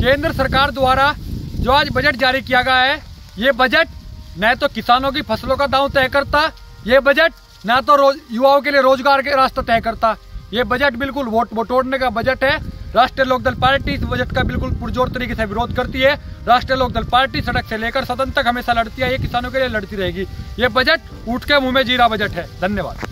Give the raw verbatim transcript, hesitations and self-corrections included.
केंद्र सरकार द्वारा जो आज बजट जारी किया गया है, ये बजट न तो किसानों की फसलों का दाम तय करता, ये बजट न तो युवाओं के लिए रोजगार के रास्ता तय करता। ये बजट बिल्कुल वोट बटोरने का बजट है। राष्ट्रीय लोकदल पार्टी इस बजट का बिल्कुल पुरजोर तरीके से विरोध करती है। राष्ट्रीय लोकदल पार्टी सड़क से लेकर सदन तक हमेशा लड़ती है, ये किसानों के लिए लड़ती रहेगी। ये बजट ऊँट के मुंह में जीरा बजट है। धन्यवाद।